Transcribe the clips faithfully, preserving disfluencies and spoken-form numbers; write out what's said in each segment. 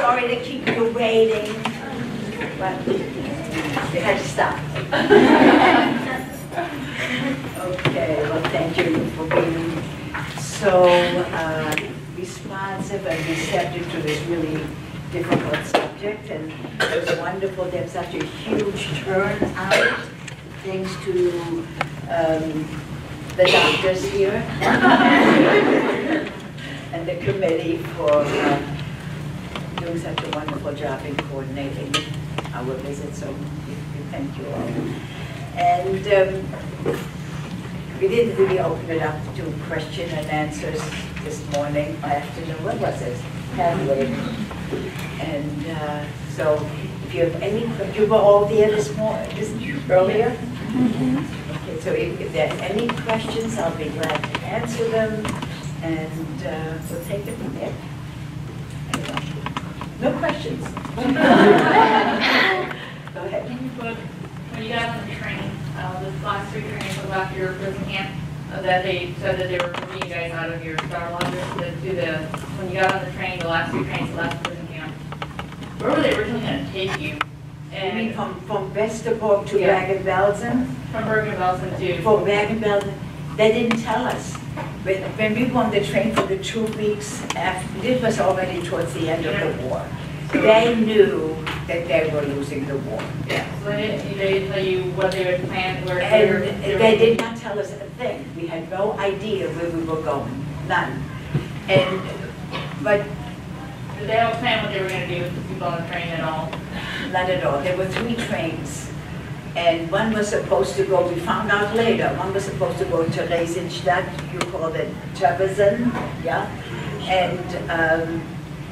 sorry to keep you waiting, but you had to stop. Okay, well, thank you for being so uh, responsive and receptive to this really difficult subject. And it was wonderful to have such a huge turnout, thanks to um, the doctors here and the committee for uh, doing such a wonderful job in coordinating our visit. So we, we thank you all. And um, we didn't really open it up to question and answers this morning, or afternoon. What was it? Halfway. And uh, so, if you have any, you were all there this morning, this earlier. Mm-hmm. Okay, so if, if there are any questions, I'll be glad to answer them, and uh, we'll take it from there. Anyway. No questions. Go ahead. When you got on the train, uh, the last three trains was after your prison camp, uh, that they said that they were moving you guys out of your Star Lodge to, to the, when you got on the train, the last three trains, the last prison camp, where were they originally going to take you? And you mean from, from Westerbork to yeah. Bergen-Belsen? From Bergen-Belsen to? From Bergen-Belsen. They didn't tell us. When, when we were on the train for the two weeks after, this was already towards the end of the war. They knew that they were losing the war. Yeah. So they didn't, they didn't tell you what they would plan, where and they were, they, they did not tell us a thing. We had no idea where we were going. None. And but did they all plan what they were going to do with the people on the train at all? Not at all. There were three trains. And one was supposed to go, we found out later, one was supposed to go to Theresienstadt, you call it Judson, yeah? And um,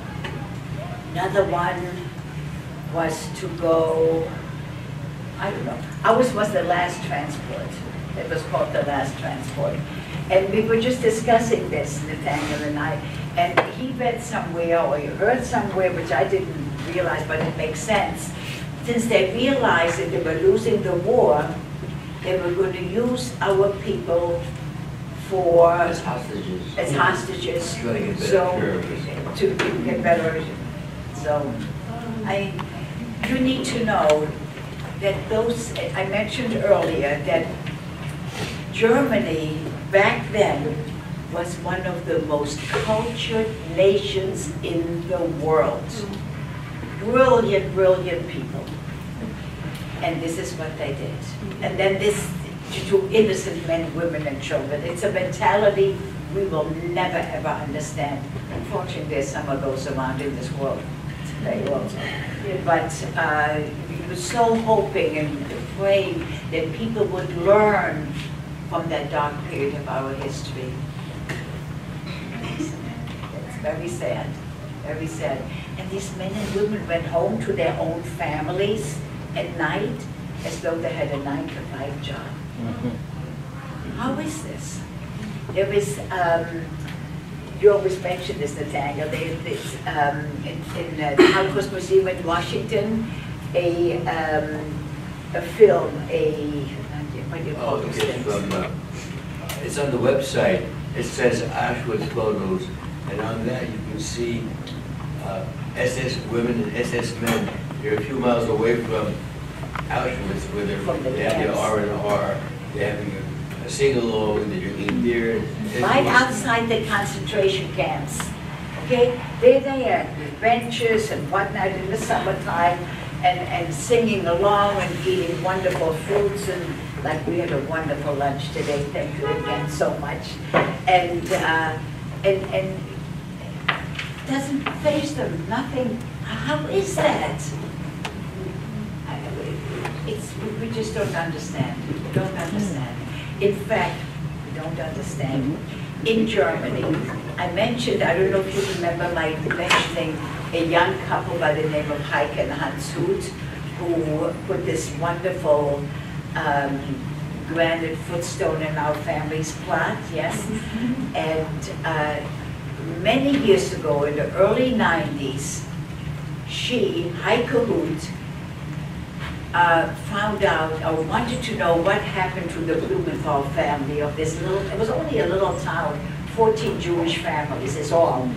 another one was to go, I don't know, ours was the last transport. It was called the last transport. And we were just discussing this, Nathaniel and I, and he read somewhere, or he heard somewhere, which I didn't realize, but it makes sense. Since they realized that they were losing the war, they were going to use our people for as hostages. As hostages, so so to get better. So, I, you need to know that those, I mentioned earlier that Germany back then was one of the most cultured nations in the world. Brilliant, brilliant people. And this is what they did. And then this to innocent men, women, and children. It's a mentality we will never ever understand. Unfortunately, there's some of those around in this world today also. But uh, we were so hoping and praying that people would learn from that dark period of our history. It's very sad, very sad. And these men and women went home to their own families at night as though they had a nine to five job. Mm-hmm. How is this? There is, um, you always mention this, Nathaniel, there's um, in, in uh, the Holocaust Museum in Washington, a, um, a film, a, what do you call oh, those it's things? From, uh, it's on the website. It says Auschwitz photos, and on that you can see uh, S S women and S S men. They're a few miles away from Auschwitz, where they're, From the they have their R and R. They're having a, a sing-along, they're drinking beer. And Right outside the concentration camps. Okay? They're there with benches and whatnot in the summertime and, and singing along and eating wonderful foods, and like we had a wonderful lunch today, thank you again so much. And uh, and and doesn't faze them, nothing. How is that? It's, we just don't understand. We don't understand. In fact, we don't understand. In Germany, I mentioned, I don't know if you remember my mentioning a young couple by the name of Heike and Hans Huth, who put this wonderful um, granite footstone in our family's plot, yes? And uh, many years ago, in the early nineties, she, Heike Huth, Uh, found out or wanted to know what happened to the Blumenthal family of this little, it was only a little town, fourteen Jewish families is all.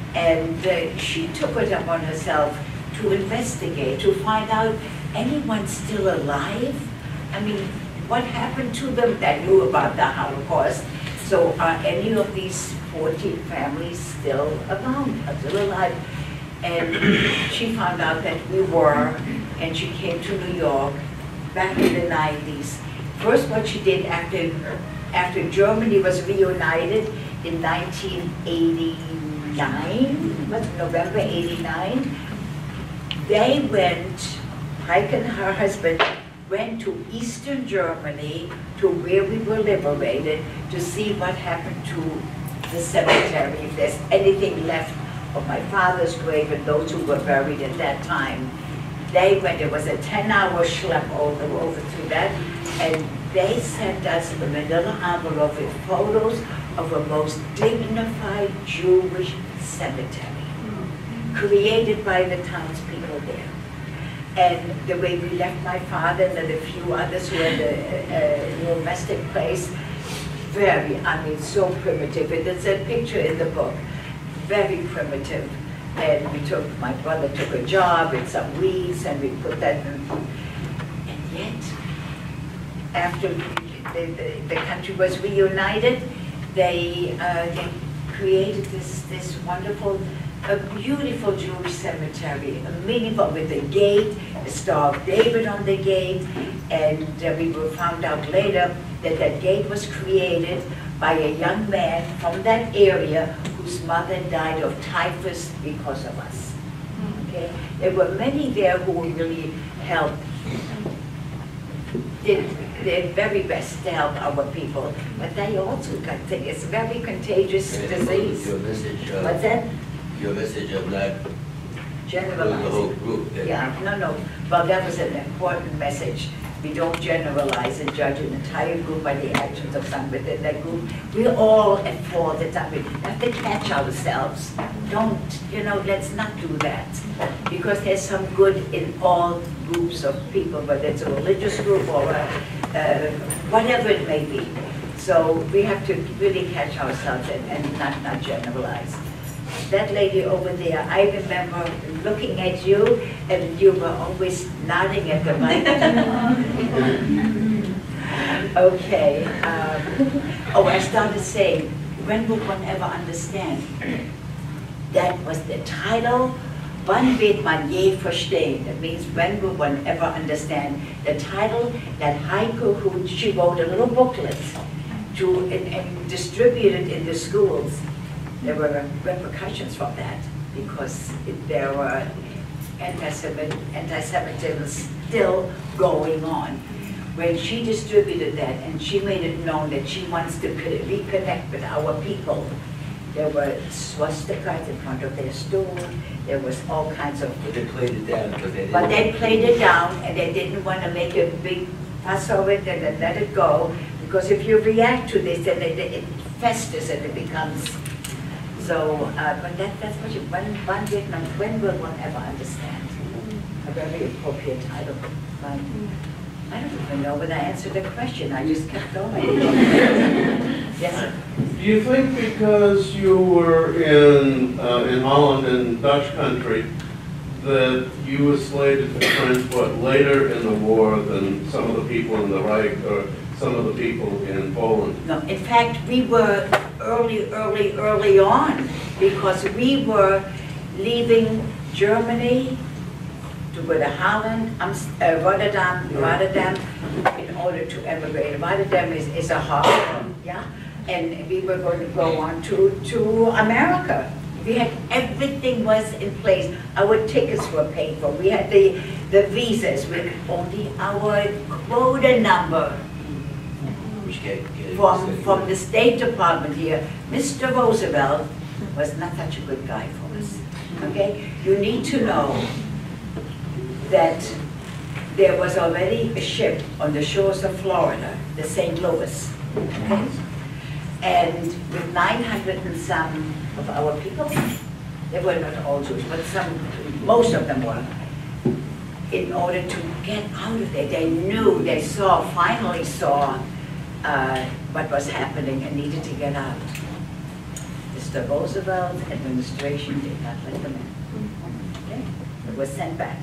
And uh, she took it upon herself to investigate, to find out anyone still alive. I mean, what happened to them that knew about the Holocaust? So are any of these fourteen families still around, are still alive? And she found out that we were, and she came to New York back in the nineties. First, what she did after, after Germany was reunited in nineteen eighty-nine, was it November eighty-nine, they went, Pike and her husband, went to Eastern Germany, to where we were liberated, to see what happened to the cemetery, if there's anything left of my father's grave and those who were buried at that time. They went, it was a ten hour schlep over, over to that, and they sent us a manila envelope with photos of a most dignified Jewish cemetery, created by the townspeople there. And the way we left my father and the few others who had a, a domestic place, very, I mean, so primitive. And there's a picture in the book, very primitive. And we took, my brother took a job with some weeds and we put that in. And yet, after the, the, the country was reunited, they, uh, they created this, this wonderful, a beautiful Jewish cemetery, a meaningful, with a gate, the Star of David on the gate, and uh, we were found out later that that gate was created by a young man from that area whose mother died of typhus because of us. Okay, there were many there who really helped, did their very best to help our people, but they also got things. It's a very contagious disease. Your message, uh, What's that? Your message of not Generalizing. the whole group. Then. Yeah, no, no. Well, that was an important message. We don't generalize and judge an entire group by the actions of some within that group. We're all at fault at some. We have to catch ourselves. Don't, you know, let's not do that. Because there's some good in all groups of people, whether it's a religious group or a, uh, whatever it may be. So we have to really catch ourselves and, and not, not generalize. That lady over there, I remember looking at you, and you were always nodding at the mic. Okay. Um, oh, I started saying, when will one ever understand? That was the title. Wann wird man je verstehen? That means, when will one ever understand? The title that Heike, who she wrote a little booklet to and, and distributed in the schools. There were repercussions from that because it, there were anti-Semitism still going on. When she distributed that and she made it known that she wants to reconnect with our people, there were swastikas in front of their store. There was all kinds of. But they played it down because they didn't. But they played it down and they didn't want to make a big fuss over it and then let it go, because if you react to this, then it, it festers and it becomes. So, uh, but that, that's what you, when, one Vietnam, when will one ever understand? A very appropriate title. Right? I don't even know whether I answered the question, I just kept going. Yes, sir? Do you think because you were in, uh, in Holland and Dutch country, that you enslaved the French, what, later in the war than some of the people in the Reich or some of the people in Poland? No, in fact, we were early, early, early on, because we were leaving Germany to go to Holland, um, uh, Rotterdam, Rotterdam, in order to emigrate. Rotterdam is, is a harbor, yeah? And we were going to go on to, to America. We had, everything was in place. Our tickets were paid for. We had the, the visas with only our quota number. From, from the State Department here. Mister Roosevelt was not such a good guy for us, okay? You need to know that there was already a ship on the shores of Florida, the Saint Louis, okay? And with nine hundred and some of our people, they were not all Jews, but some, most of them were, in order to get out of there. They knew, they saw, finally saw, Uh, what was happening and needed to get out. Mister Roosevelt's administration did not let them in. Okay? It was sent back.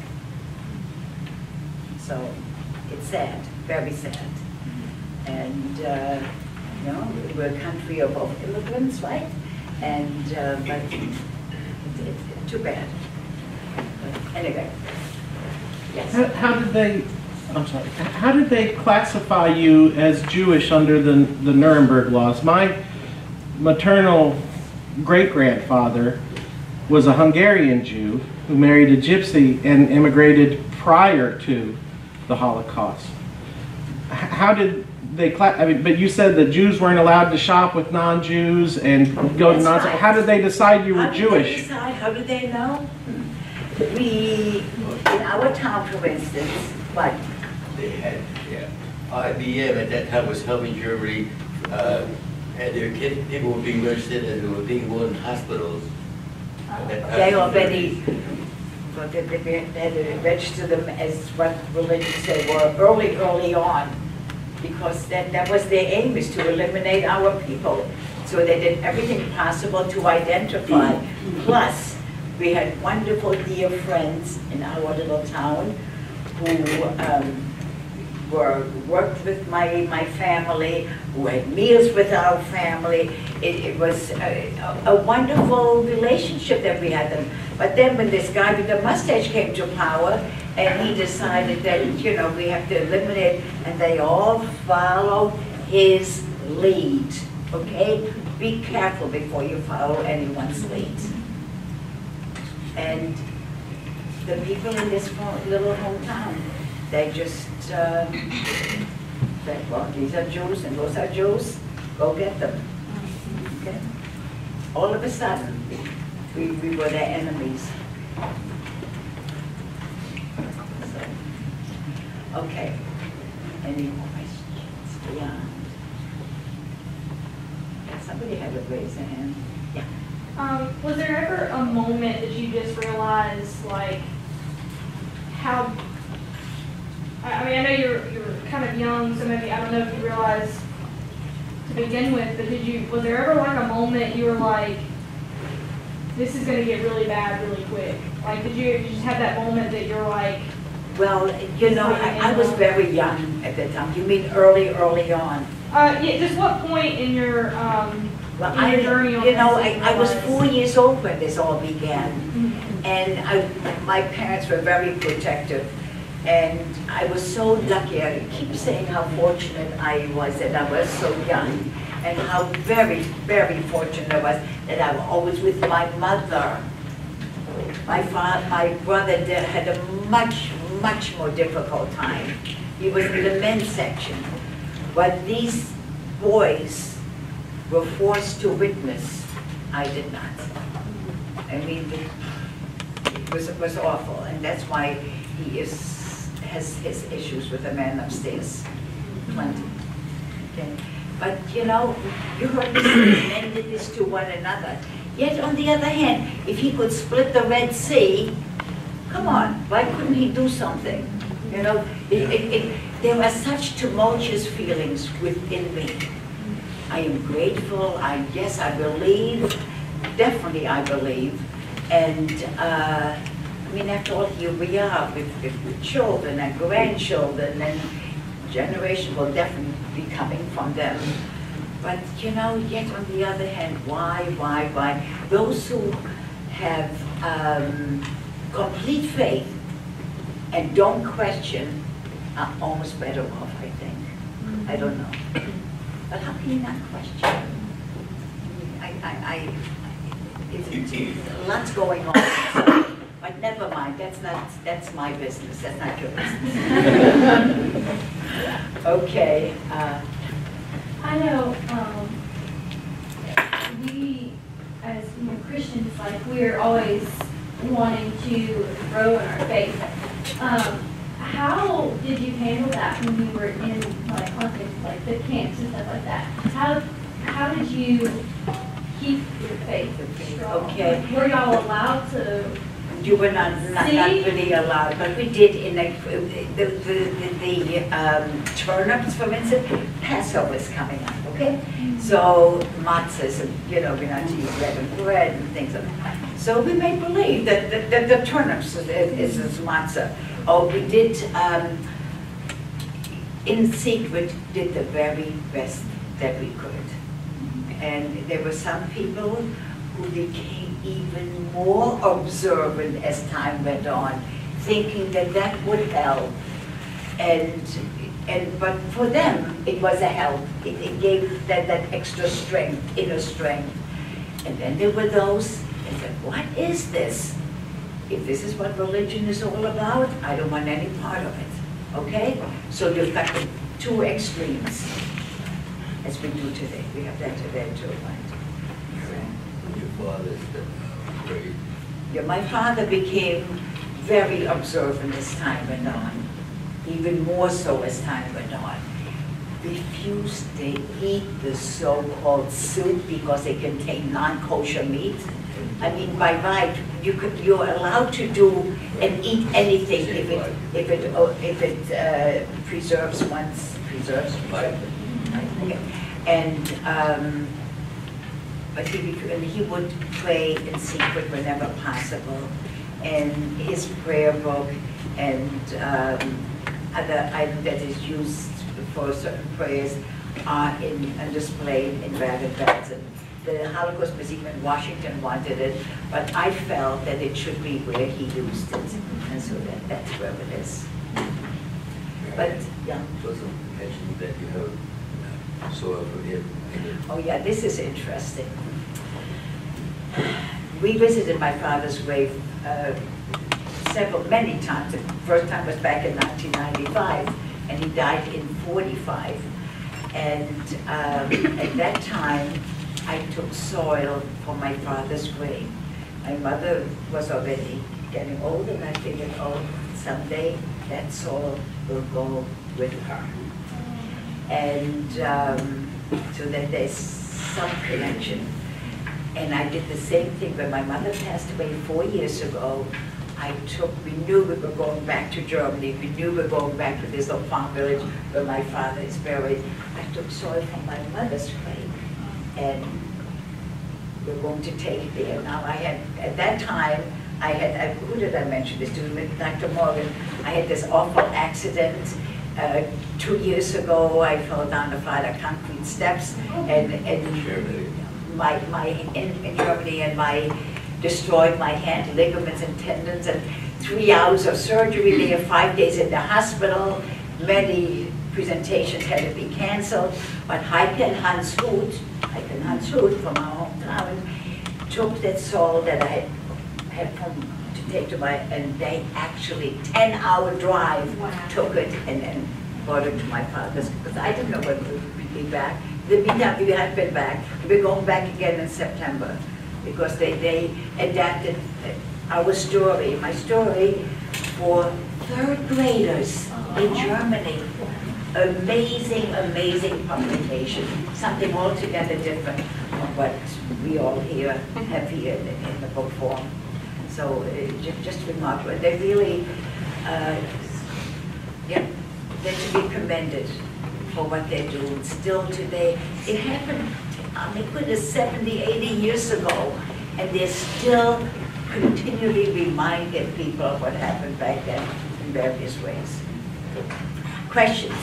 So it's sad, very sad. And, uh, you know, we're a country of, of immigrants, right? And, uh, but it's, it's too bad. But anyway, yes. How, how did they, I'm sorry, how did they classify you as Jewish under the, the Nuremberg laws? My maternal great-grandfather was a Hungarian Jew who married a gypsy and immigrated prior to the Holocaust. H- How did they, cla- I mean, but you said that Jews weren't allowed to shop with non-Jews and go to That's non right. How did they decide you were How did they Jewish? decide? How did they know? We, in our town, for instance, what? They had, yeah, I B M at that time was helping Germany, uh, and their kid, people were being registered and they were being born in hospitals. At that time. They already, well, they, they, they had registered them as what religions they were early, early on, because that, that was their aim, is to eliminate our people. So they did everything possible to identify. Plus, we had wonderful dear friends in our little town who um, were worked with my, my family, who had meals with our family. It, it was a, a wonderful relationship that we had them. But then when this guy with the mustache came to power, and he decided that, you know, we have to eliminate, and they all followed his lead, okay? Be careful before you follow anyone's lead. And the people in this little hometown, they just uh, said, well, these are Jews and those are Jews, go get them. Okay? All of a sudden, we, we were their enemies. So, okay, any questions beyond? Yeah, somebody had to raise their hand. Yeah. Um, was there ever a moment that you just realized, like, how, I I mean, I know you were, you were kind of young, so maybe, I don't know if you realized to begin with, but did you, was there ever like a moment you were like, this is going to get really bad really quick? Like, did you, did you just have that moment that you're like, Well, you know, I, I was very young at the time. You mean early, early on? uh, yeah, just what point in your, um, Well, in I, your journey on you know, this I, I was was- four years old when this all began. Mhm. And I, my parents were very protective. And I was so lucky. I keep saying how fortunate I was that I was so young. And how very, very fortunate I was that I was always with my mother. My father, my brother did, had a much, much more difficult time. He was in the men's section. But these boys were forced to witness. I did not. I mean, it was, it was awful, and that's why he is, has his issues with the man upstairs. Plenty. Okay. But you know, you heard me say men did this to one another. Yet on the other hand, if he could split the Red Sea, come on, why couldn't he do something? You know, it, it, it, there were such tumultuous feelings within me. I am grateful, I yes, I believe, definitely I believe. And uh, I mean, after all, here we are with, with, with children and grandchildren, and generation will definitely be coming from them. But you know, yet on the other hand, why, why, why? Those who have um, complete faith and don't question are almost better off, I think. I don't know. But how can you not question? I, I, I, it's, it's, lots going on. So, but never mind, that's not, that's my business, that's not your business. Okay. Uh, I know, um, we, as you know, Christians, like, we're always wanting to grow in our faith. Um, how did you handle that when you were in, like, conflict, like the camps and stuff like that? How, how did you keep your faith strong? Okay. Were y'all allowed to? You were not, not, not really allowed, but we did in the, the, the, the, the um, turnips, for instance. Passover is coming up, okay? So matzahs, and, you know, we're not to eat leavened bread and things like that. So we made believe that the, that the turnips is, is, is matzah. Oh, we did, um, in secret, did the very best that we could. And there were some people who became even more observant as time went on, thinking that that would help. And, and but for them, it was a help. It, it gave that, that extra strength, inner strength. And then there were those that said, what is this? If this is what religion is all about, I don't want any part of it, okay? So you've got the two extremes, as we do today. We have that today too, right? Your father's great. Yeah, my father became very observant as time went on, even more so as time went on. Refused to eat the so-called soup because it contained non-kosher meat. I mean, by right, you could, you're allowed to do and eat anything if it, if it, oh, if it uh, preserves one's, preserves, Right. okay. And, um, but he, and he would pray in secret whenever possible. And his prayer book and um, other items that is used for certain prayers are in, are displayed in ragged beds. And the Holocaust Museum in Washington wanted it, but I felt that it should be where he used it. And so that, that's where it is. But, yeah. It also mentioned that you have soil from here. Oh yeah, this is interesting. We visited my father's grave uh, several, many times. The first time was back in nineteen ninety-five, and he died in forty-five. And um, at that time, I took soil for my father's grave. My mother was already getting old, and I figured, oh, someday that soil will go with her. And um, so that there's some connection. And I did the same thing when my mother passed away four years ago. I took, we knew we were going back to Germany. We knew we were going back to this little farm village where my father is buried. I took soil from my mother's grave, and we're going to take it there. Now I had, at that time, I had, I, who did I mention this to? Doctor Morgan. I had this awful accident. Uh, two years ago, I fell down the flight of concrete steps, and, and my, my in, in Germany, and my destroyed my hand, ligaments and tendons, and three hours of surgery there, five days in the hospital. Many presentations had to be canceled, but Heike and Hans Huth, Heike and Hans Huth from our hometown, took that soul that I had, had from to take to my, and they actually ten hour drive wow. took it and then brought it to my father's, because I didn't know whether we'd be back. The meantime, we had been back. We're going back again in September, because they, they adapted our story, my story, for third graders in Germany. Amazing, amazing publication. Something altogether different from what we all here have here in, in the book form. So uh, just, just remarkable. They really, uh, yeah, they're to be commended for what they do. And still today, it happened, I mean, goodness, seventy, eighty years ago, and they're still continually reminding people of what happened back then in various ways. Questions?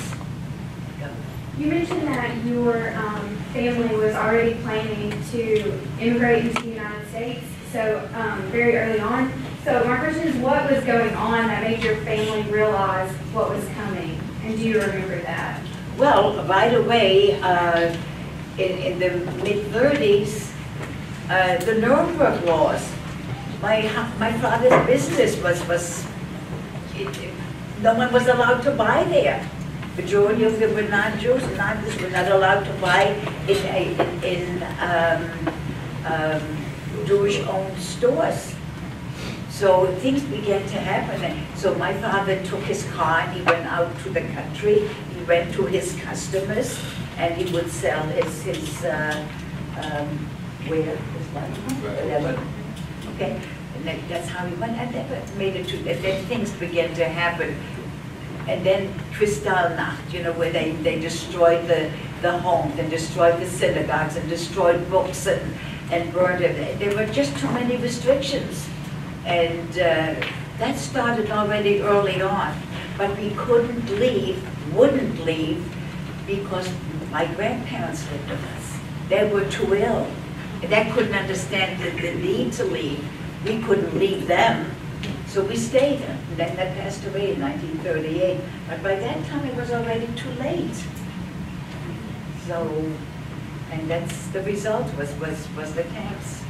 You mentioned that your um, family was already planning to immigrate into the United States, so um, very early on. So my question is, what was going on that made your family realize what was coming? And do you remember that? Well, right away, uh, in, in the mid thirties, uh, the Nuremberg laws, my, my father's business was, was it, it, no one was allowed to buy there. Majority of them were non-Jews, non-Jews were not allowed to buy in, in, in um, um, Jewish-owned stores. So things began to happen. And so my father took his car and he went out to the country. He went to his customers and he would sell his, his uh, um, where, his whatever. Okay, and that, that's how he went. I never made it to, and then things began to happen. And then Kristallnacht, you know, where they, they destroyed the, the homes and destroyed the synagogues and destroyed books and, and burned it. There were just too many restrictions. And uh, that started already early on. But we couldn't leave, wouldn't leave, because my grandparents lived with us. They were too ill. And they couldn't understand the, the need to leave. We couldn't leave them. So we stayed. And then they passed away in nineteen thirty-eight. But by that time it was already too late. So, and that's the result was, was, was the camps.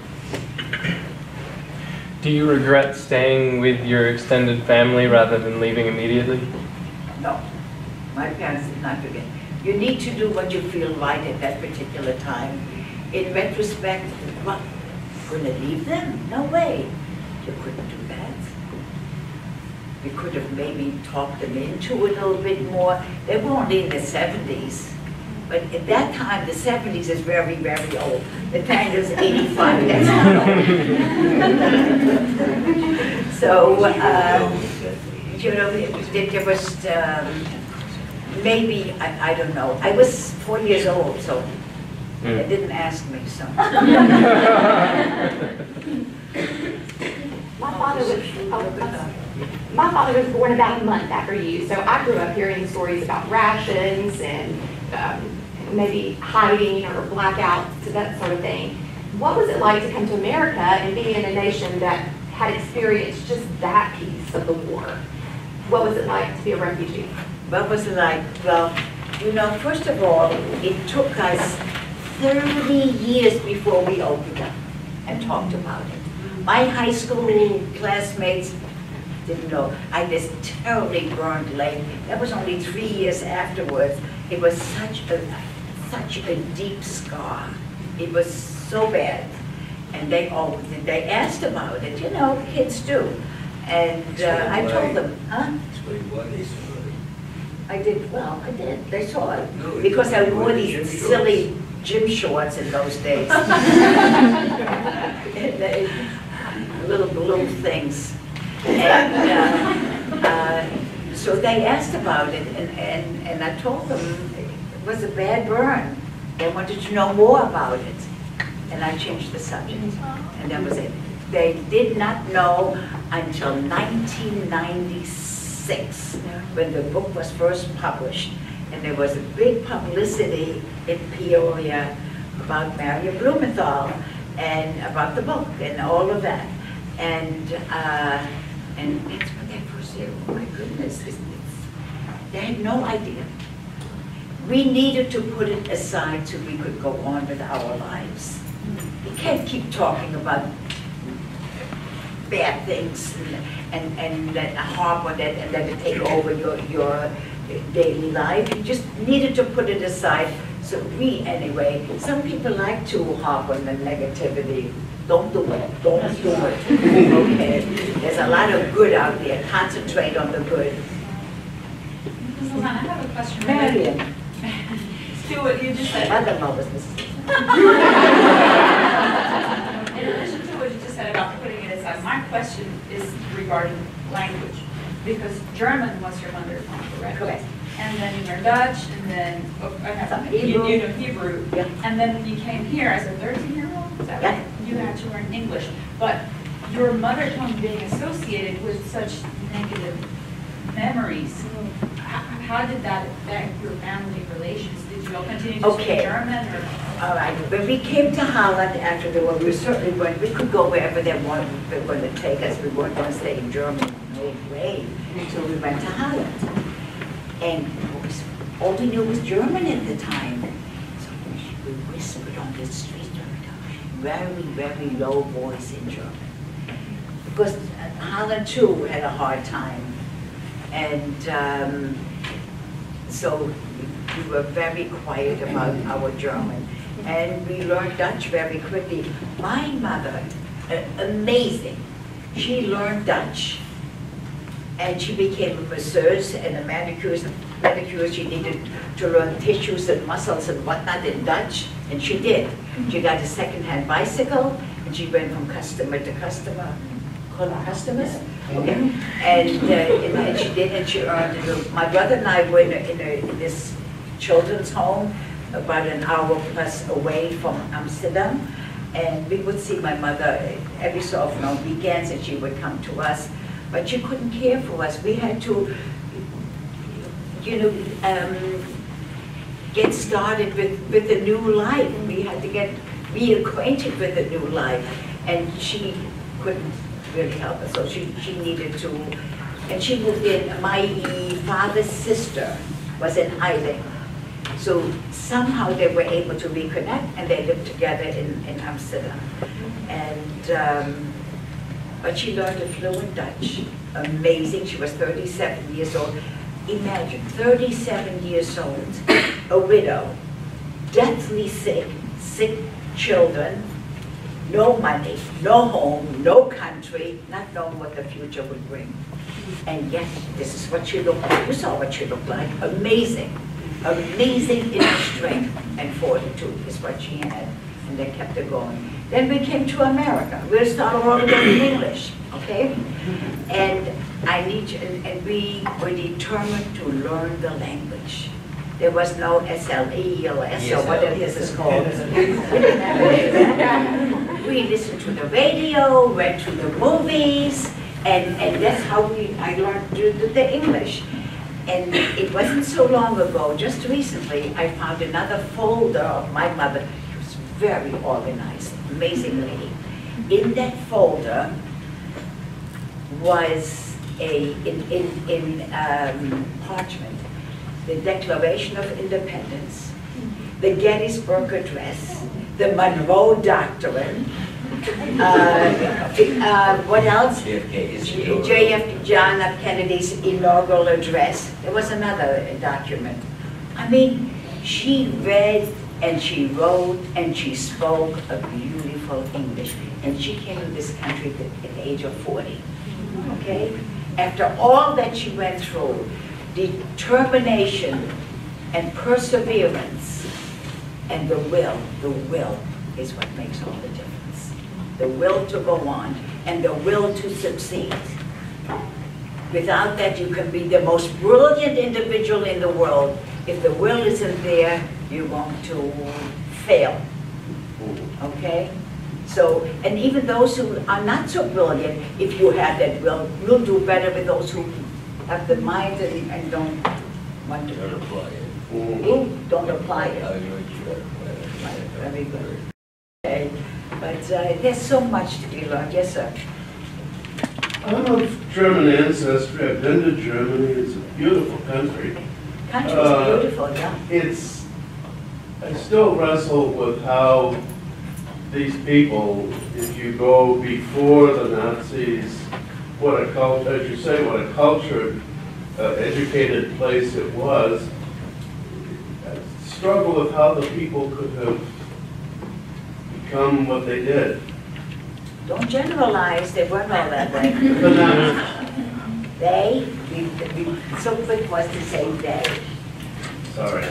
Do you regret staying with your extended family rather than leaving immediately? No, my parents did not forget. You need to do what you feel right at that particular time. In retrospect, what? Couldn't I leave them? No way. You couldn't do that. We could have maybe talked them into a little bit more. They were only in the seventies. But at that time, the seventies is very, very old. The time is eighty-five, that's not old. So, um, you know, there, there was um, maybe, I, I don't know. I was four years old, so mm. they didn't ask me, so. My father was, oh, my father was born about a month after you, so I grew up hearing stories about rations and um, maybe hiding or blackouts, that sort of thing. What was it like to come to America and be in a nation that had experienced just that piece of the war? What was it like to be a refugee? What was it like? Well, you know, first of all, it took us thirty years before we opened up and talked about it. My high school classmates didn't know. I was terribly burned late. That was only three years afterwards. It was such a, such a deep scar. It was so bad. And they all, they asked about it, you know, kids do. And uh, I told them, huh? That's what he was, they saw it. I did, well, I did, they saw it. No, Because I you wore wore the these gym silly shorts. gym shorts in those days. And they, little blue things. And uh, uh, so they asked about it, and, and, and I told them it was a bad burn. They wanted to know more about it. And I changed the subject, and that was it. They did not know until nineteen ninety-six, when the book was first published. And there was a big publicity in Peoria about Marion Blumenthal and about the book and all of that. And uh, and that's what they first said, oh my goodness, it's, it's, they had no idea. We needed to put it aside so we could go on with our lives. You can't keep talking about bad things and, and, and then harp on that and let it take over your, your daily life. You just needed to put it aside. So we, anyway, some people like to harp on the negativity. Don't do it. Don't do it. Okay. There's a lot of good out there. Concentrate on the good. Miz Lazan, I have a question. Marion. To what you just said. Mother-in-law was Missus In addition to what you just said about putting it aside, my question is regarding language. Because German was your mother tongue, correct? Correct. And then you learned Dutch, and then, oh, I have, Some you, Hebrew. you know Hebrew. Yeah. And then when you came here as a thirteen-year-old, is that Yeah. right? You had to learn English. But your mother tongue being associated with such negative memories, how, how did that affect your family relations? Did you all continue to Okay. speak German? Or? All right, when we came to Holland after the war, we certainly weren't, we could go wherever they wanted, they were going to take us. We weren't going to stay in Germany, no way. So we went to Holland. And all we knew was German at the time. So we whispered on the street, very, very low voice in German. Because Holland too had a hard time. And um, so we were very quiet about our German. And we learned Dutch very quickly. My mother, uh, amazing, she learned Dutch. And she became a masseuse and a manicurist. Manicurist, she needed to learn tissues and muscles and whatnot in Dutch, and she did. She got a second-hand bicycle, and she went from customer to customer. Call them customers? Okay. And, uh, and, and she did, and she earned it. My brother and I were in, a, in, a, in this children's home, about an hour plus away from Amsterdam. And we would see my mother every so often on weekends, and she would come to us. But she couldn't care for us. We had to, you know, um, get started with, with a new life. We had to get reacquainted with a new life. And she couldn't really help us, so she, she needed to. And she moved in. My father's sister was in hiding. So somehow they were able to reconnect, and they lived together in, in Amsterdam. And, um, but she learned a fluent Dutch. Amazing. She was thirty-seven years old. Imagine, thirty-seven years old, a widow, deathly sick, sick children, no money, no home, no country, not knowing what the future would bring. And yet, this is what she looked like. You saw what she looked like. Amazing. Amazing inner strength and fortitude is what she had. And they kept her going. Then we came to America. We'll start all over in English, okay? And I need you, and, and we were determined to learn the language. There was no S L E or S O, what it is is called. We didn't have any of that. We listened to the radio, went to the movies, and, and that's how we, I learned the, the English. And it wasn't so long ago, just recently, I found another folder of my mother. She was very organized, amazing lady. In that folder was a, in, in, in um, parchment, the Declaration of Independence, the Gettysburg Address, the Monroe Doctrine, uh, uh, what else? J F K is J F John F. Kennedy's inaugural address. There was another document. I mean, she read and she wrote and she spoke a beautiful English. And she came to this country at the age of forty, okay? After all that she went through, determination and perseverance and the will, the will is what makes all the difference. The will to go on and the will to succeed. Without that, you can be the most brilliant individual in the world. If the will isn't there, you're going to fail, okay? So, and even those who are not so brilliant, if you have that will, you'll do better with those who have the mind and, and don't want to. Don't apply it. Who don't apply it. I know you don't apply it. Very good. Okay, but uh, there's so much to be learned. Yes, sir. I'm of German ancestry. I've been to Germany. It's a beautiful country. Country's Uh, beautiful, yeah. It's, I still wrestle with how these people, if you go before the Nazis, what a cult, as you say, what a cultured, uh, educated place it was. I struggle with how the people could have become what they did. Don't generalize, they weren't all that way. The Nazis. They, we, we, so quick was to say they. Sorry.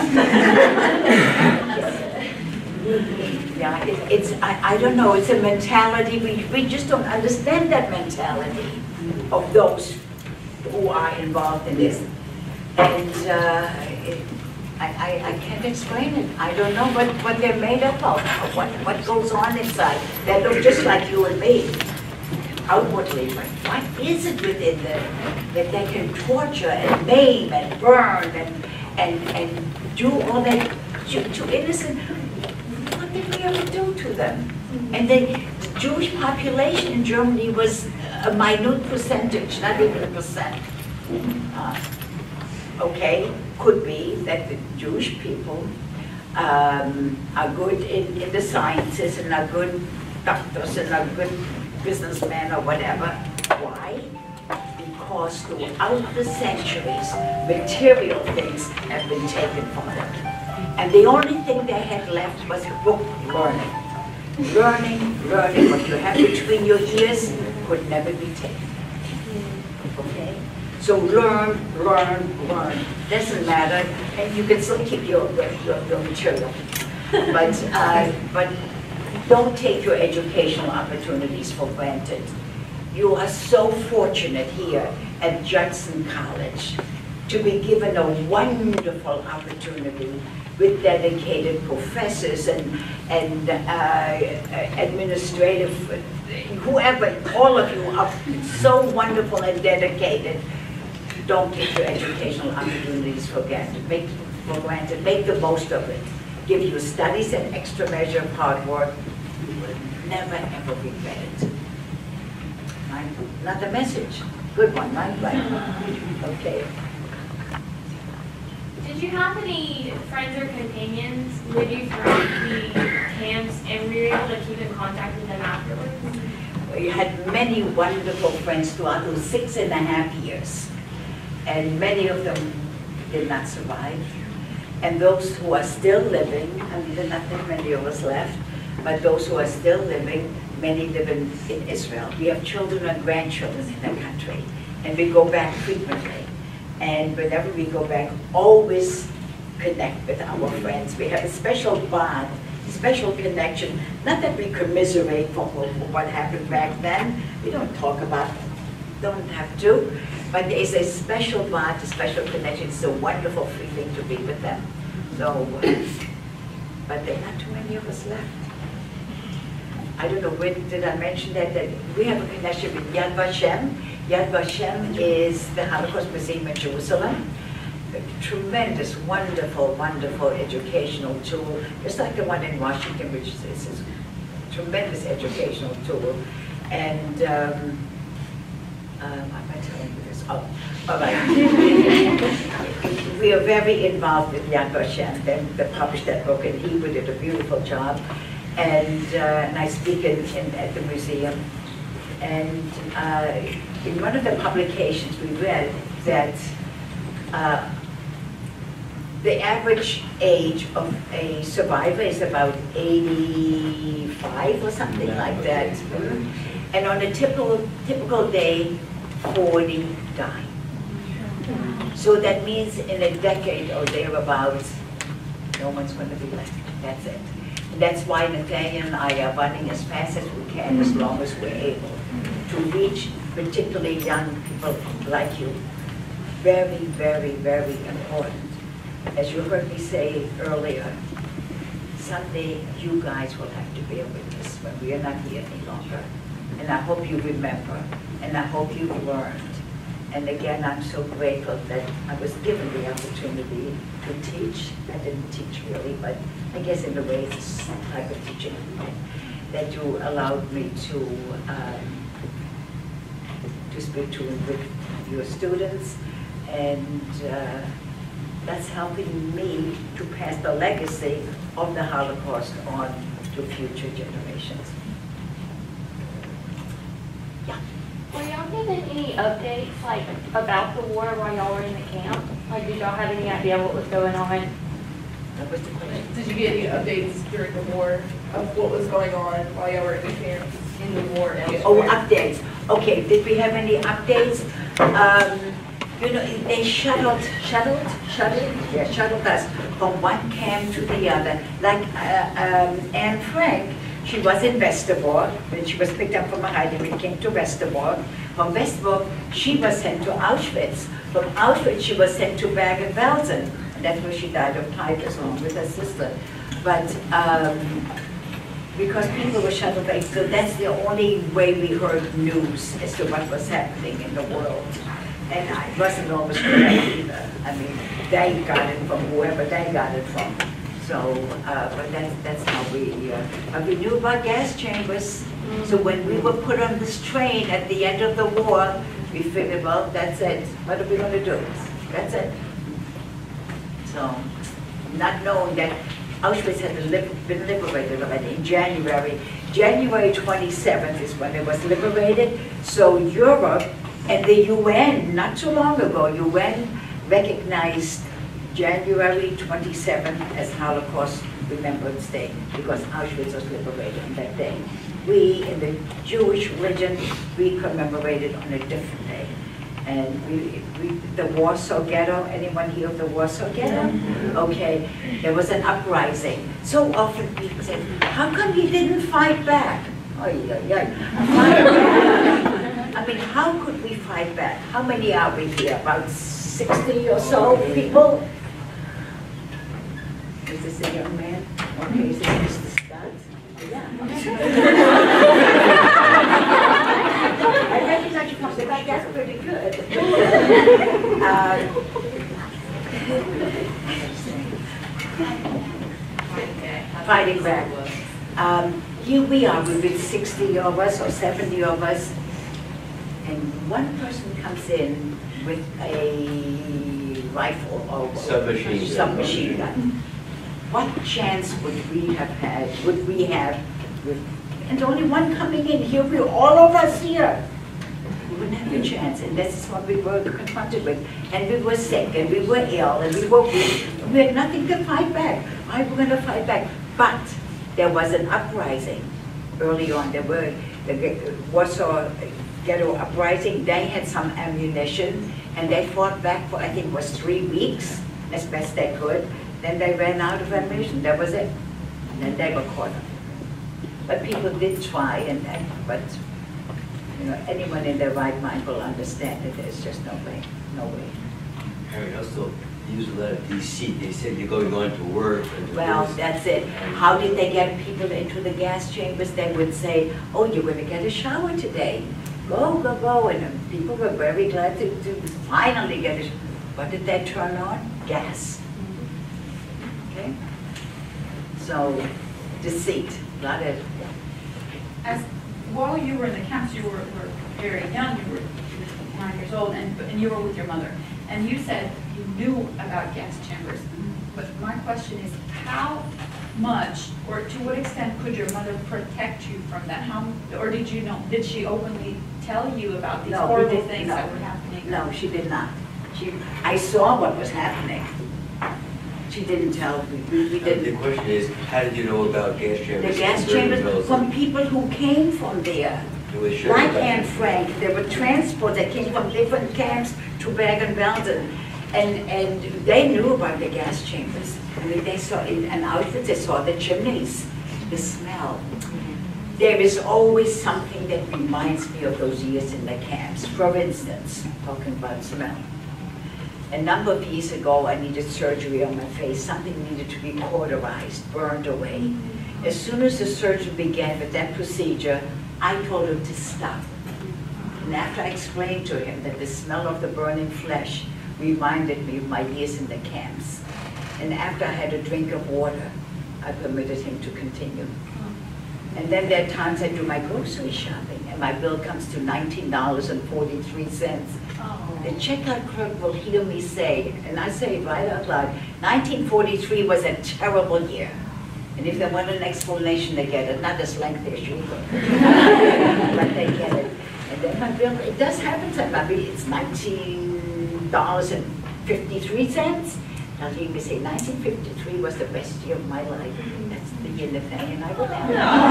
Yeah, it, it's, I, I don't know, it's a mentality, we, we just don't understand that mentality of those who are involved in this. And uh, it, I, I, I can't explain it. I don't know what, what they're made up of, or what, what goes on inside. They look just like you and me, outwardly, but what is it within them that they can torture and maim and burn and, and, and do all that to, to innocent? What did we ever do to them? And the Jewish population in Germany was a minute percentage, not even a percent. Uh, okay, could be that the Jewish people um, are good in, in the sciences and are good doctors and are good businessmen or whatever. Why? Because throughout the centuries, material things have been taken from them. And the only thing they had left was book learning. Learning, learning, what you have between your ears could never be taken. Okay? So learn, learn, learn. Doesn't matter, and you can still keep your, your, your material. But, uh, but don't take your educational opportunities for granted. You are so fortunate here at Judson College. to be given a wonderful opportunity with dedicated professors and, and uh, administrative, whoever, all of you are so wonderful and dedicated. Don't take your educational opportunities for granted. Make, for granted. Make the most of it. Give your studies an extra measure of hard work. You will never, ever regret it. Right? Another message. Good one, right? Right. Okay. Did you have any friends or companions with you throughout the camps, and were you able to keep in contact with them afterwards? We had many wonderful friends throughout those six and a half years. And many of them did not survive. And those who are still living, I mean, there are not that many of us left, but those who are still living, many live in, in Israel. We have children and grandchildren in the country, and we go back frequently. And whenever we go back, always connect with our friends. We have a special bond, special connection. Not that we commiserate for what happened back then. We don't talk about it, don't have to. But there is a special bond, a special connection. It's a wonderful feeling to be with them. So, but there are not too many of us left. I don't know, when did I mention that, that we have a connection with Yad Vashem. Yad Vashem is the Holocaust Museum in Jerusalem. A tremendous, wonderful, wonderful educational tool, just like the one in Washington, which is, is a tremendous educational tool. And um, um, I'm not telling you this. Oh, all right. We are very involved with Yad Vashem. They, they published that book in Hebrew, did a beautiful job. And, uh, and I speak in, in, at the museum. And uh, in one of the publications we read that uh, the average age of a survivor is about eighty-five or something like that. Mm-hmm. And on a typical, typical day, forty die. So that means in a decade or thereabouts, no one's going to be left. That's it. And that's why Nathaniel and I are running as fast as we can, as long as we're able, to reach particularly young people like you. Very, very, very important. As you heard me say earlier, someday you guys will have to bear with us when we are not here any longer. And I hope you remember, and I hope you've learned. And again, I'm so grateful that I was given the opportunity to teach. I didn't teach really, but I guess in a way it's some type of teaching that you allowed me to um, to speak to with your students, and uh, that's helping me to pass the legacy of the Holocaust on to future generations. Yeah. Were y'all given any updates, like, about the war while y'all were in the camp? Like, did y'all have any idea what was going on? That was the question. Did you get any updates during the war of what was going on while y'all were in the camp, in the war elsewhere? Oh, updates. Okay, did we have any updates? Um, you know, they shuttled, shuttled, shuttled, yeah, shuttled us from one camp to the other. Like uh, um, Anne Frank, she was in Westerbork, then she was picked up from a hiding and came to Westerbork. From Westerbork, she was sent to Auschwitz. From Auschwitz, she was sent to Bergen-Belsen. And that's where she died of typhus along with her sister. But um, because people were shuttled back, so that's the only way we heard news as to what was happening in the world. And I wasn't always correct either. I mean, they got it from whoever they got it from. So, uh, but that's, that's how we, uh, but we knew about gas chambers. Mm-hmm. So when we were put on this train at the end of the war, we figured, well, that's it. What are we going to do? That's it. So, not knowing that Auschwitz had been liberated already in January. January twenty-seventh is when it was liberated. So Europe and the U N, not too long ago, U N recognized January twenty-seventh as Holocaust Remembrance Day because Auschwitz was liberated on that day. We, in the Jewish religion, we commemorated on a different day. And we, we, the Warsaw Ghetto, anyone hear of the Warsaw Ghetto? Okay, there was an uprising. So often people say, how come you didn't fight back? Oh, yeah, yeah. Fight back. I mean, how could we fight back? How many are we here? About sixty or so people. Is this a young man? Okay, is this Mister Scott? Yeah. I recognize you from the back, that's pretty good. uh, Fighting back. Um, here we are, we've been sixty of us or seventy of us, and one person comes in with a rifle or Submachine gun. submachine gun. What chance would we have had, would we have with, and only one coming in, here we are, all of us here. We wouldn't have a chance, and this is what we were confronted with. And we were sick, and we were ill, and we were weak. We had nothing to fight back. Why were we going to fight back? But there was an uprising early on. There were the Warsaw Ghetto Uprising. They had some ammunition, and they fought back for, I think it was three weeks, as best they could. Then they ran out of ammunition. That was it. And then they were caught up. But people did try, and that, but you know, anyone in their right mind will understand that there's just no way, no way. Harry also used a lot of deceit. They said you're going on to work. And to Well, this. that's it. How did they get people into the gas chambers? They would say, oh, you're going to get a shower today. Go, go, go. And people were very glad to, to finally get a shower. What did they turn on? Gas. Okay? So, deceit. A lot of, As, while you were in the camps, you were, were very young, you were nine years old, and, and you were with your mother. And you said you knew about gas chambers. But my question is, how much, or to what extent could your mother protect you from that? How, or did you know, did she openly tell you about these No, we horrible didn't, things no. that were happening? no, she did not. She, I saw what was happening. She didn't tell me. We, we Uh, didn't. The question is, how did you know about gas chambers? The gas chambers from people who came from there. It was sure Like about Anne it. Frank, there were transports that came from different camps to Bergen-Belsen. And, and they knew about the gas chambers. I mean, they saw in an outfit, they saw the chimneys, the smell. There is always something that reminds me of those years in the camps. For instance, talking about smell. A number of years ago, I needed surgery on my face. Something needed to be cauterized, burned away. As soon as the surgeon began with that procedure, I told him to stop. And after I explained to him that the smell of the burning flesh reminded me of my years in the camps, and after I had a drink of water, I permitted him to continue. And then there are times I do my grocery shopping, and my bill comes to nineteen dollars and forty-three cents. The checkout clerk will hear me say, and I say it right out loud, nineteen forty-three was a terrible year. And if they want an explanation, they get it. Not as lengthy as you would, but they get it. And then my bill, it does happen sometimes. It's nineteen dollars and fifty-three cents. Now you can say nineteen fifty-three was the best year of my life. That's the year Nathaniel and I were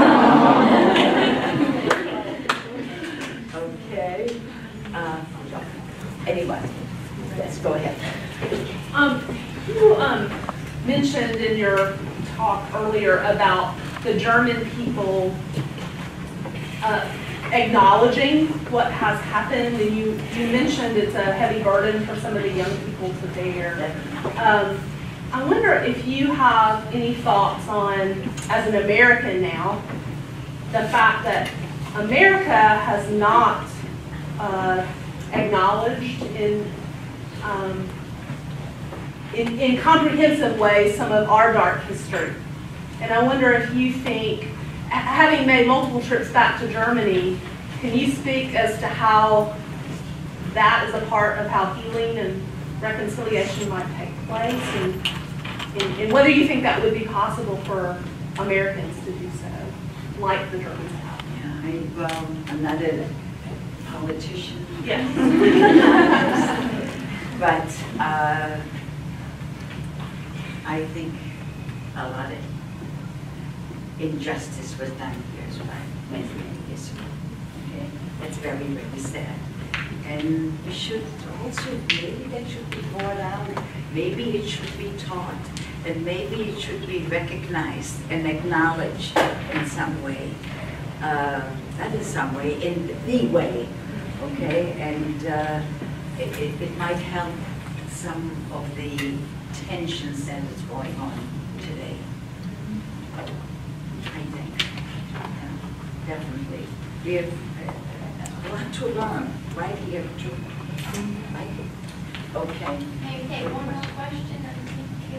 there. Okay. Uh, Anyway, let's go ahead. Um, you um, mentioned in your talk earlier about the German people uh, acknowledging what has happened, and you, you mentioned it's a heavy burden for some of the young people to bear. Um, I wonder if you have any thoughts on, as an American now, the fact that America has not uh, acknowledged in, um, in in comprehensive ways some of our dark history. And I wonder if you think, having made multiple trips back to Germany, can you speak as to how that is a part of how healing and reconciliation might take place, and, and, and whether you think that would be possible for Americans to do so, like the Germans have? Yeah, I, well, I'm not a politician. Yes. But uh, I think a lot of injustice was done here as well, many, many years ago. Okay? That's very, very sad. And we should also, maybe that should be brought out, maybe it should be taught, and maybe it should be recognized and acknowledged in some way. Uh, not in some way, in the way. Okay, and uh, it, it, it might help some of the tensions that is going on today. I think, yeah, definitely. We have uh, a lot to learn right here too. Right? Okay. Maybe take one more question and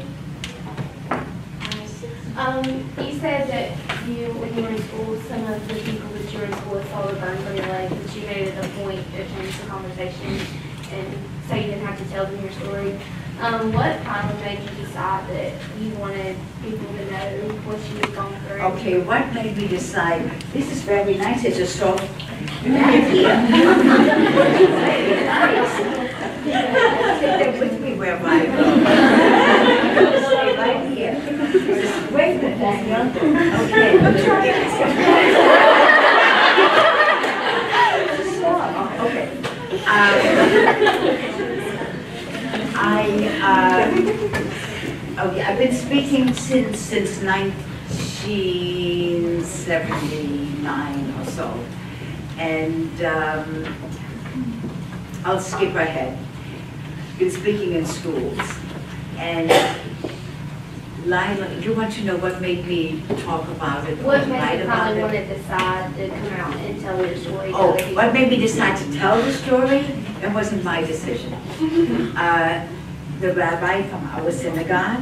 Um, you said that you, when you were in school, some of the people that you were in school with saw the burn from your leg, but you made it a point to change the conversation and so you didn't have to tell them your story. Um, what kind of made you decide that you wanted people to know what you had gone through? Okay, what made me decide, this is very nice, it's a soft back here. Very nice. Take that with me wherever I go. Stay right here. This is great with that, yeah? Okay. Okay. Um, I, uh, okay, I've been speaking since, since nineteen seventy-nine or so. And um, I'll skip ahead. Been speaking in schools. And Lila, you want to know what made me talk about it? What made write you about probably it? want to decide to come out and tell your story? to Oh, other people? what made me decide to tell the story? It wasn't my decision. Uh, the rabbi from our synagogue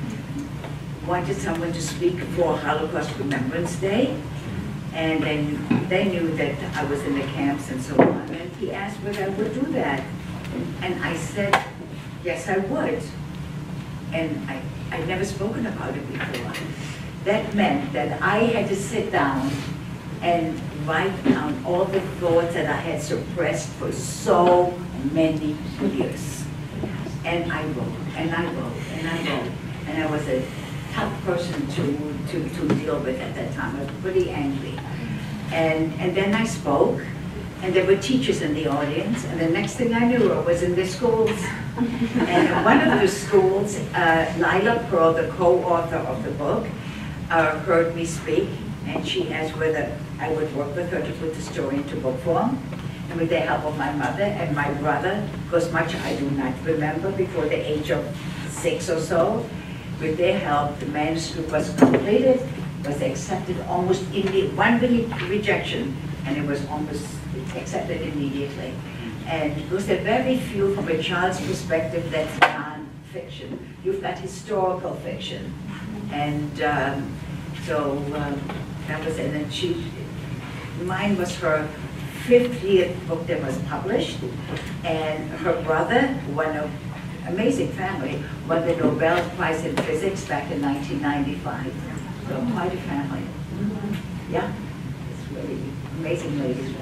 wanted someone to speak for Holocaust Remembrance Day. And then they knew that I was in the camps and so on. And he asked whether I would do that. And I said, yes, I would. And I, I'd never spoken about it before. That meant that I had to sit down and write down all the thoughts that I had suppressed for so many years. And I wrote, and I wrote, and I wrote. And I was a tough person to, to, to deal with at that time. I was pretty angry. And, and then I spoke, and there were teachers in the audience, and the next thing I knew, I was in the schools. And in one of the schools, uh, Lila Pearl, the co-author of the book, uh, heard me speak, and she asked whether I would work with her to put the story into book form. And with the help of my mother and my brother, because much I do not remember before the age of six or so, with their help, the manuscript was completed, was accepted almost immediately, one re rejection, and it was almost accepted immediately. And because there are very few from a child's perspective that's non-fiction. You've got historical fiction. And um, so um, that was it. And she, mine was her fiftieth book that was published, and her brother won an amazing family, won the Nobel Prize in Physics back in nineteen ninety-five. So quite a family. Mm-hmm. Yeah, it's really amazing ladies.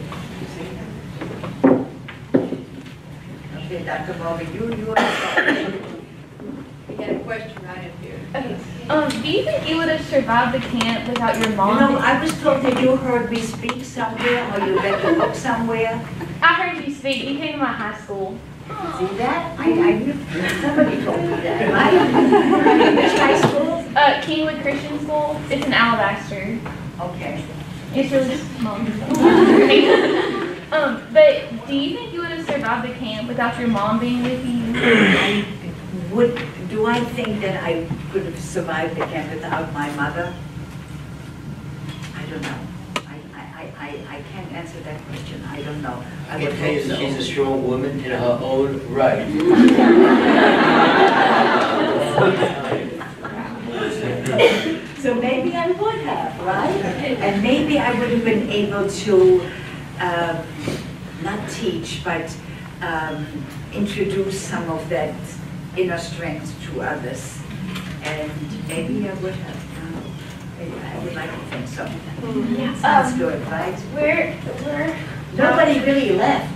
Okay, Doctor Morgan, you, you are. We got a question right up here. Okay. Um, do you think you would have survived the camp without your mom? You know, I was told that you heard me speak somewhere, or you read the book somewhere. I heard you speak. You came to my high school. See that? I, I knew, somebody told me that, right? Which high school? Uh, Kingwood Christian School. It's in Alabaster. Okay. It's really small. um, but do you think you would have survived the camp without your mom being with you? I would, do I think that I could have survived the camp without my mother? I don't know. I, I, I, I can't answer that question. I don't know. I I would can tell you hope that so. she's a strong woman in her own right. So maybe I would have, right? And maybe I would have been able to um, not teach, but um, introduce some of that inner strength to others. And maybe I would have. Uh, maybe I would like to think so. Yeah. Sounds Um, good, right? We're, we're, Nobody really left.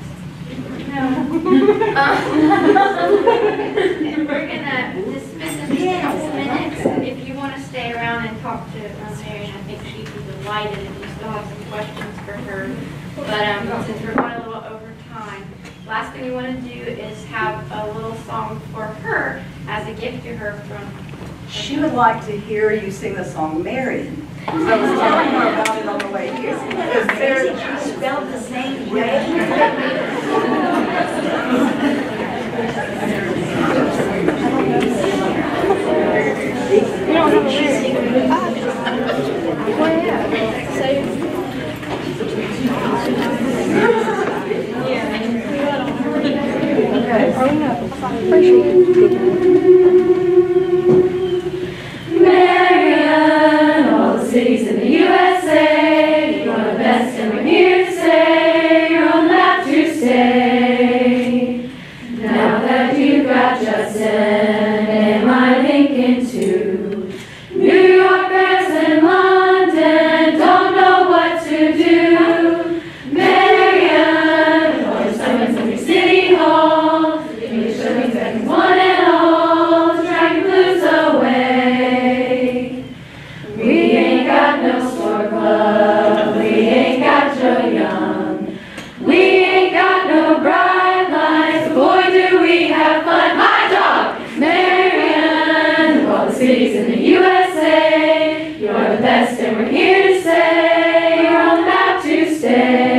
We're gonna dismiss in just a couple minutes. If you want to stay around and talk to um, Marion, I think she'd be delighted if you still have some questions for her. But um, since we're going a little over time, last thing we want to do is have a little song for her as a gift to her from. She would like to hear you sing the song Marion. So I was telling her about it on the way here. It's she spelled the same way. Marion, all the cities in the U S A, you're the best and we're here to stay, you're on the map to stay. Now that you've got Judson, am I thinking too? New York, Paris, and London don't know what to do. Marion, all your summons in your city hall, English living seconds one and all, to drag your blues away. We ain't got no sport club, we ain't got Joe Young, we ain't got no bright lights, but boy do we have fun. My dog, Marion, of all the cities in the U S A, you're the best and we're here to stay, you're on the map to stay.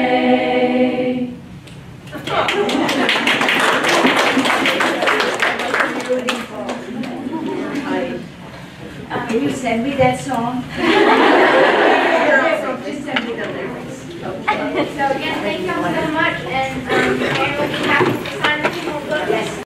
Can you send me that song? Just send me the lyrics. So, again, thank y'all so much, and um, Marion will be happy to sign the